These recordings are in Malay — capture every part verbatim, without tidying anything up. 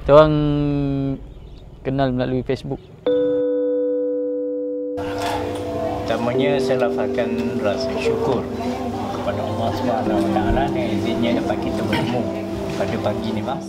Kita orang kenal melalui Facebook. Pertamanya saya lafazkan rasa syukur kepada Allah Subhanahu Wa Taala yang izinnya dapat kita bertemu pada pagi ni, Mas.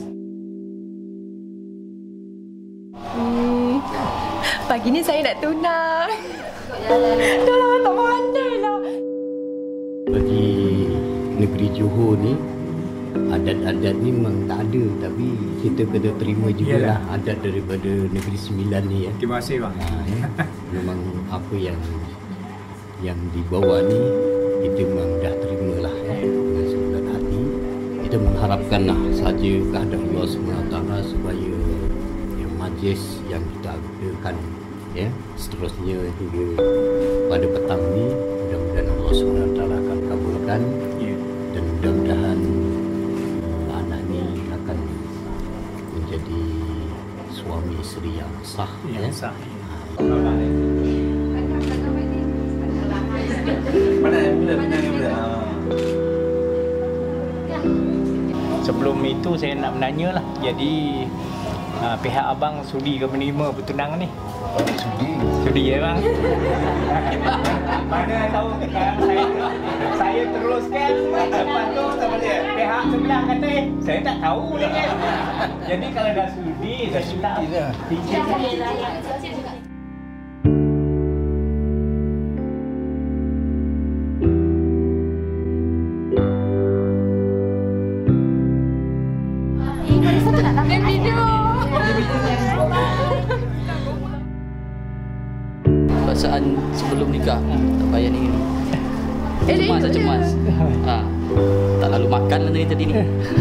Hmm, pagi ni saya nak tunang. Dah lama tak pandai lah. Bagi negeri Johor ni, adat-adat ni memang tak ada, tapi kita kena terima jugalah adat daripada Negeri Sembilan ni ya. Terima kasih bang. Ha, ya. Memang apa yang yang dibawa ni kita memang dah terima lah ya. Dengan segenap hati kita mengharapkanlah saja kepada Allah subhanahu wa taala supaya yang majlis yang kita adakan ya seterusnya hingga pada petang ni, mudah-mudahan Allah subhanahu wa taala akan kabulkan ya. Dan mudah-mudahan anak ni akan menjadi suami isteri yang sah yang ya. sah. Sebelum itu saya nak menanya lah. Jadi uh, pihak abang sudi ke menerima bertunang ni? Sudi. Sudi ya bang? Mana tahu sekarang saya, saya teruskan. Lepas tu sama dia. Pihak sebelah kata eh, saya tak tahu ni kan. Jadi kalau dah sudi, saya minta cincin. Perasaan sebelum nikah tak payah ni. Cemas lah cemas. Ha. Tak lalu makan lah tadi tadi ni.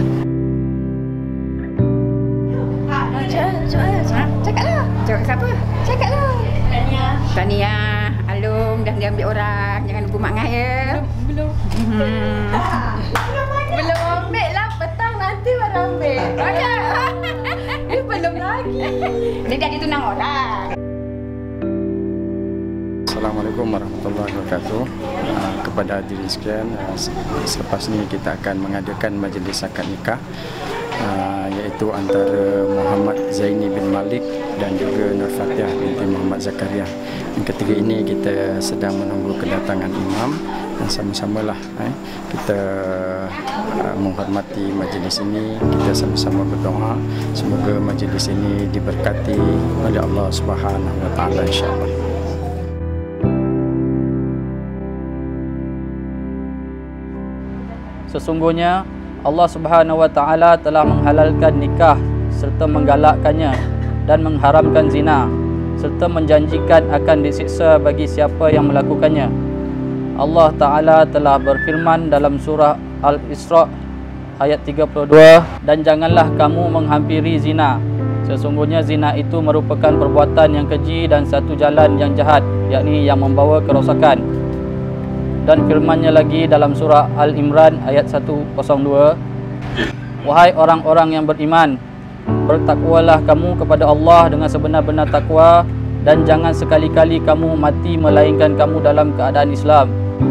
Cakaplah. Cakap siapa? Cakaplah. Tania. Tania. Alung dah diambil orang. Jangan lupa mak ngah ya. Belum. Hmm. Belum ambil lah. Petang nanti baru ambil. Okey. Eh, belum lagi. Dia dah ditunang orang. Assalamualaikum warahmatullahi wabarakatuh. Uh, kepada hadirin sekalian, uh, selepas ini kita akan mengadakan majlis akad nikah uh, iaitu antara Muhammad Zaini bin Malik dan juga Nur Fatihah binti Muhammad Zakaria. Yang ketiga ini kita sedang menunggu kedatangan imam dan sama-samalah eh, kita uh, menghormati majlis ini. Kita sama-sama berdoa semoga majlis ini diberkati oleh Allah Subhanahu Wa Taala insya-Allah. Sesungguhnya Allah Subhanahu Wa Taala telah menghalalkan nikah serta menggalakkannya dan mengharamkan zina serta menjanjikan akan disiksa bagi siapa yang melakukannya. Allah Taala telah berfirman dalam surah Al-Isra ayat tiga puluh dua, dan janganlah kamu menghampiri zina. Sesungguhnya zina itu merupakan perbuatan yang keji dan satu jalan yang jahat, yakni yang membawa kerosakan. Dan firman-Nya lagi dalam surah Al-Imran ayat seratus dua, wahai orang-orang yang beriman, bertakwalah kamu kepada Allah dengan sebenar-benar takwa, dan jangan sekali-kali kamu mati melainkan kamu dalam keadaan Islam.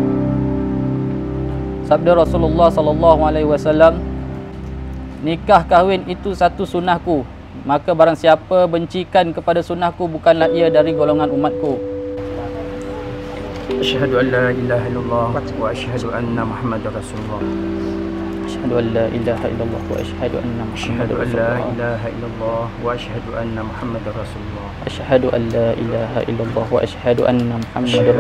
Sabda Rasulullah sallallahu alaihi wasallam, nikah kahwin itu satu sunnahku, maka barang siapa bencikan kepada sunnahku, bukanlah ia dari golongan umatku. Asyhadu an la ilaha illallah wa asyhadu anna Muhammadar Rasulullah. Asyhadu an la ilaha illallah wa asyhadu anna Muhammadar Rasulullah. wa asyhadu anna Muhammadar Rasulullah. Asyhadu an la ilaha illallah wa asyhadu anna Muhammadar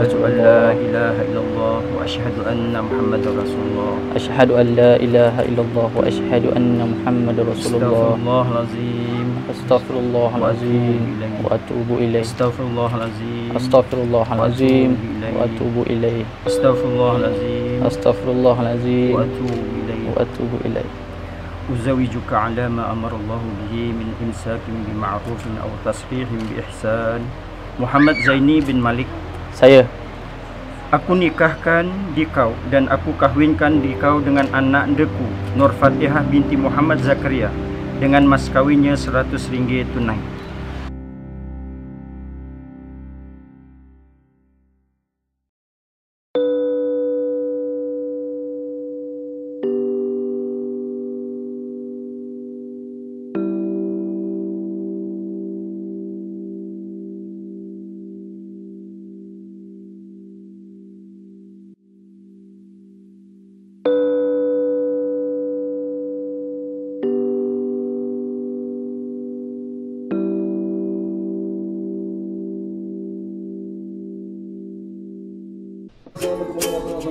Rasulullah. Asyhadu an la ilaha illallah wa asyhadu anna Muhammadar Rasulullah. Asyhadu an la ilaha illallah wa asyhadu anna Muhammadar Rasulullah. Astaghfirullahalazim wa atubu ilaih. Astaghfirullahalazim Astaghfirullahalazim wa atubu ilaih. Astaghfirullahalazim Astaghfirullahalazim wa atubu ilaih. wa atubu ilaih. Uzawijuka ala ma amara Allah bihi min imsakin bi ma'rufin aw tasrihin bi ihsan. Muhammad Zaini bin Malik. Saya. Aku nikahkan di kau dan aku kahwinkan di kau dengan anak deku Nur Fatihah binti Muhammad Zakaria dengan mas kawinnya seratus ringgit tunai.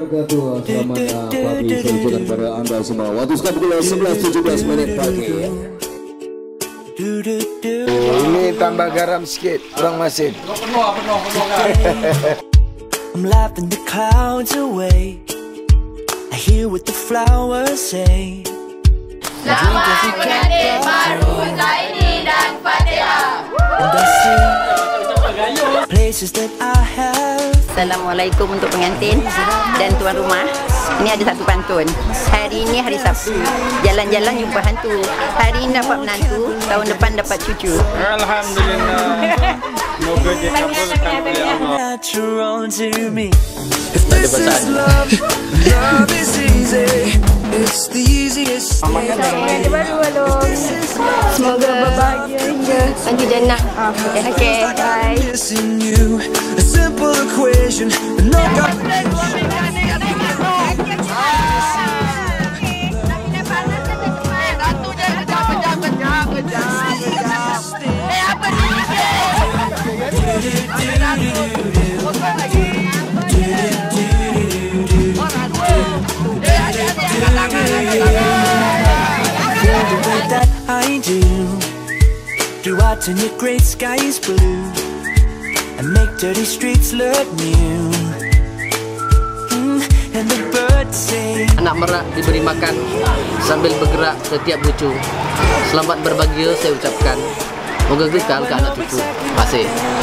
wabarakatuh. Selamat pagi sambutan kepada anda semua. Waktu sekarang pukul sebelas tujuh belas menit pagi. Ini tambah garam sikit, kurang masin. Penuh, penuh, penuh. I'm laughing the clouds away. I hear what the flowers say. Selamat pengantin baru Zaini dan Fatihah. And I see places that I have. Assalamualaikum untuk pengantin dan tuan rumah. Ini ada satu pantun. Hari ini hari Sabtu, jalan-jalan jumpa hantu. Hari ini dapat menantu, tahun depan dapat cucu. Alhamdulillah. Semoga dikabulkan oleh Allah. Natural to me. If this is love, love is easy. It's the easiest thing. Pengantin baru Alung. Semoga berbahagia hingga lanjut jannah. Okey, bye. Missing you, a simple equation. No God. That I do. Do I turn your great skies blue and make dirty streets look new? Mm, and the birds sing. Anak merak diberi makan sambil bergerak setiap lucu. Selamat berbahagia saya ucapkan. Moga kekal ke anak cucu. Terima kasih.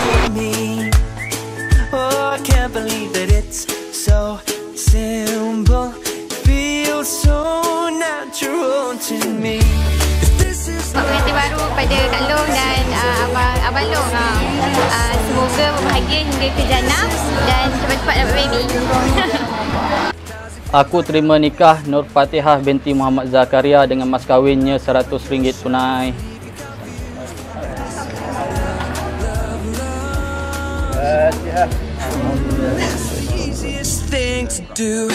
Oh, I can't believe that it's so simple. Feels so natural to me. Pengantin baru pada Kak Long dan uh, Abang, Abang Long. Uh, semoga berbahagia hingga ke jannah dan cepat-cepat dapat baby. Aku terima nikah Nur Fatihah binti Muhammad Zakaria dengan mas kahwinnya seratus ringgit tunai. Fatihah. Easiest thing to do.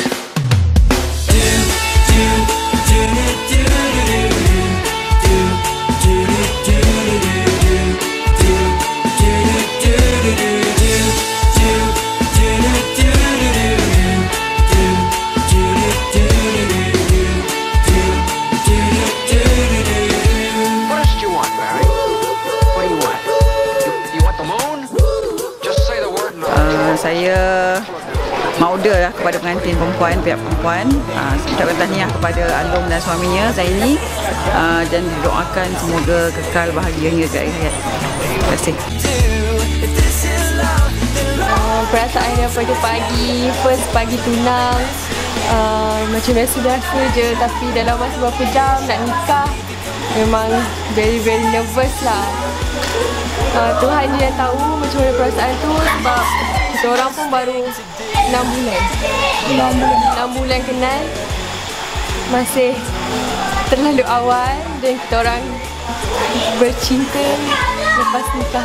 Saya mauda lah kepada pengantin perempuan, pihak perempuan. Uh, saya ucapkan tahniah kepada Alung dan suaminya Zaini uh, dan didoakan semoga kekal bahagia hingga ke akhir hayat. Terima kasih. Uh, perasaan daripada pagi, first pagi tunang, uh, macam biasa-biasa je, tapi dalam masa beberapa jam nak nikah memang very very nervous lah. Uh, Tuhan je yang tahu macam mana perasaan tu sebab kita orang pun baru enam bulan. enam bulan. enam bulan kenal. Masih terlalu awal dan kita orang bercinta lepas nikah.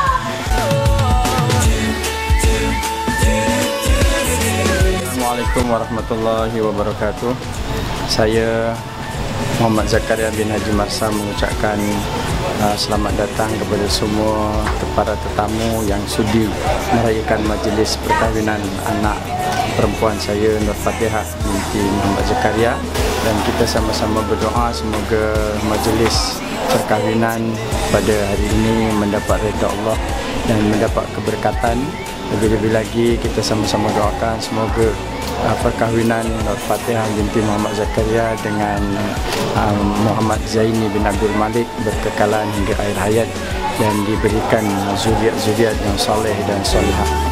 Assalamualaikum warahmatullahi wabarakatuh. Saya Muhammad Zakaria bin Haji Marsam mengucapkan uh, selamat datang kepada semua para tetamu yang sudi merayakan majlis perkahwinan anak perempuan saya Nur Fatihah binti Muhammad Zakaria, dan kita sama-sama berdoa semoga majlis perkahwinan pada hari ini mendapat redha Allah dan mendapat keberkatan. Lebih-lebih lagi kita sama-sama doakan semoga uh, perkahwinan Nur Fatihah binti Muhammad Zakaria dengan uh, Muhammad Zaini bin Abdul Malik berkekalan hingga akhir hayat dan diberikan zuriat-zuriat yang soleh dan solihah.